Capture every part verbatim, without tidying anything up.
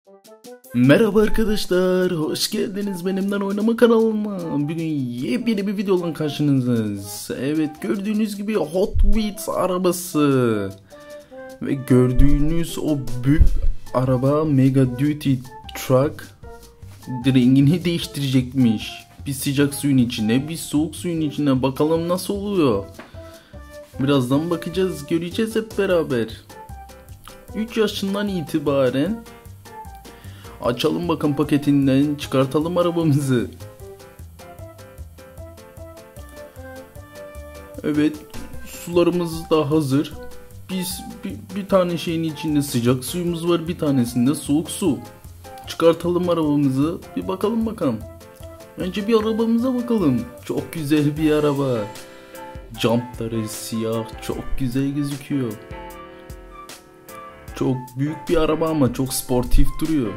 Merhaba arkadaşlar, hoş geldiniz benimle oynama kanalıma. Bugün yepyeni bir videodan karşınızdayız. Evet, gördüğünüz gibi Hot Wheels arabası. Ve gördüğünüz o büyük araba Mega Duty Truck rengini değiştirecekmiş. Bir sıcak suyun içine, bir soğuk suyun içine, bakalım nasıl oluyor. Birazdan bakacağız, göreceğiz hep beraber. üç yaşından itibaren açalım bakın paketinden, çıkartalım arabamızı. Evet, sularımız da hazır. Biz bir, bir tane şeyin içinde sıcak suyumuz var, bir tanesinde soğuk su. Çıkartalım arabamızı, bir bakalım bakalım. Önce bir arabamıza bakalım. Çok güzel bir araba. Jantları siyah, çok güzel gözüküyor. Çok büyük bir araba ama çok sportif duruyor.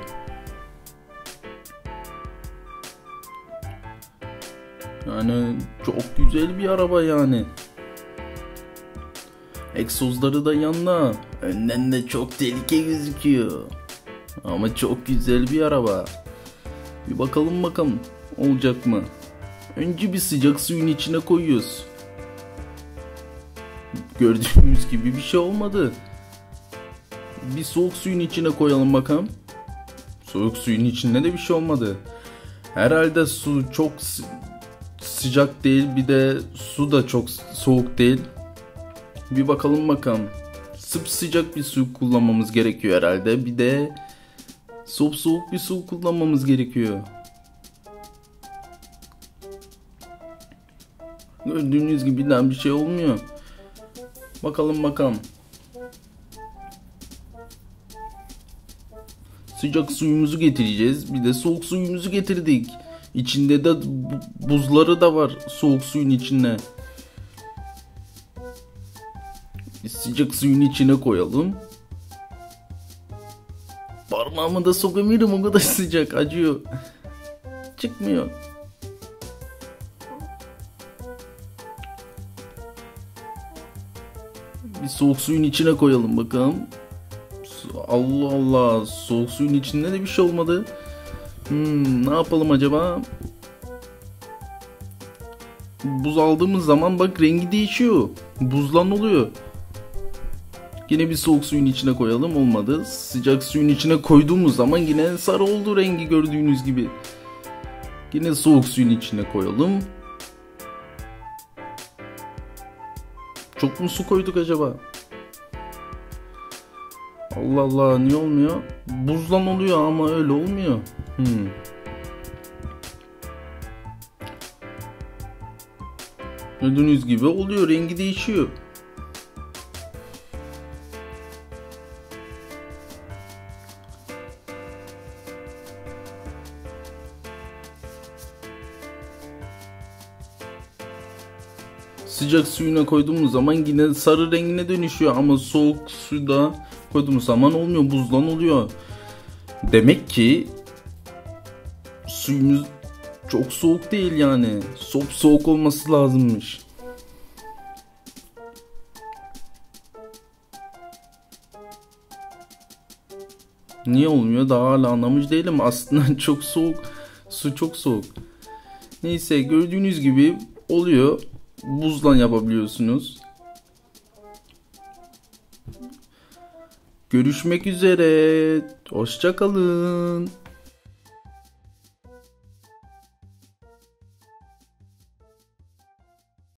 Yani çok güzel bir araba yani. Egzozları da yanına. Önden de çok tehlike gözüküyor. Ama çok güzel bir araba. Bir bakalım bakalım olacak mı? Önce bir sıcak suyun içine koyuyoruz. Gördüğümüz gibi bir şey olmadı. Bir soğuk suyun içine koyalım bakalım. Soğuk suyun içinde de bir şey olmadı. Herhalde su çok sıcak değil, bir de su da çok soğuk değil. Bir bakalım bakalım. Sıcak bir su kullanmamız gerekiyor herhalde. Bir de soğuk soğuk bir su kullanmamız gerekiyor. Gördüğünüz gibi birden bir şey olmuyor. Bakalım bakalım. Sıcak suyumuzu getireceğiz. Bir de soğuk suyumuzu getirdik. İçinde de buzları da var soğuk suyun içine. Biz sıcak suyun içine koyalım. Parmağımı da sokamıyorum, o kadar sıcak, acıyor. Çıkmıyor. Bir soğuk suyun içine koyalım bakalım. Allah Allah, soğuk suyun içinde de bir şey olmadı. Hmm, ne yapalım acaba? Buz aldığımız zaman bak rengi değişiyor. Buzlan oluyor. Yine bir soğuk suyun içine koyalım, olmadı. Sıcak suyun içine koyduğumuz zaman yine sarı oldu rengi, gördüğünüz gibi. Yine soğuk suyun içine koyalım. Çok mu su koyduk acaba? Allah Allah, niye olmuyor? Buzlan oluyor ama öyle olmuyor. Hmm. Gördüğünüz gibi oluyor, rengi değişiyor. Sıcak suyuna koyduğumuz zaman yine sarı rengine dönüşüyor ama soğuk suda koyduğumuz zaman olmuyor, buzlan oluyor. Demek ki suyumuz çok soğuk değil yani. Soğuk soğuk olması lazımmış. Niye olmuyor? Daha hala anlamış değilim. Aslında çok soğuk. Su çok soğuk. Neyse, gördüğünüz gibi oluyor. Buzla yapabiliyorsunuz. Görüşmek üzere. Hoşça kalın.